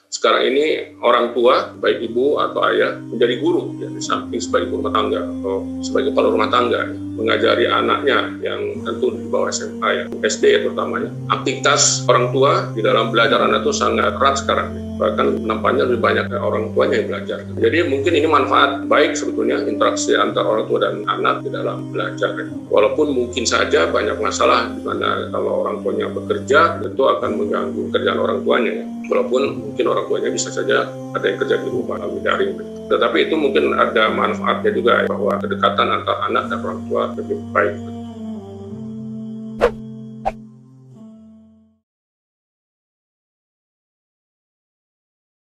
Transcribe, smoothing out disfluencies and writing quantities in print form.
sekarang ini orang tua, baik ibu atau ayah, menjadi guru, ya, di samping sebagai ibu rumah tangga atau sebagai kepala rumah tangga, ya, mengajari anaknya yang tentu di bawah SMA, ya, SD terutamanya. Aktivitas orang tua di dalam belajar anak itu sangat erat sekarang, ya. Bahkan nampaknya lebih banyak orang tuanya yang belajar. Jadi mungkin ini manfaat baik sebetulnya interaksi antara orang tua dan anak di dalam belajar. Walaupun mungkin saja banyak masalah di mana kalau orang tuanya bekerja tentu akan mengganggu kerjaan orang tuanya, ya. Walaupun mungkin orang tuanya bisa saja ada yang kerja di rumah melalui daring. Tetapi itu mungkin ada manfaatnya juga, ya, bahwa kedekatan antara anak dan orang tua lebih baik.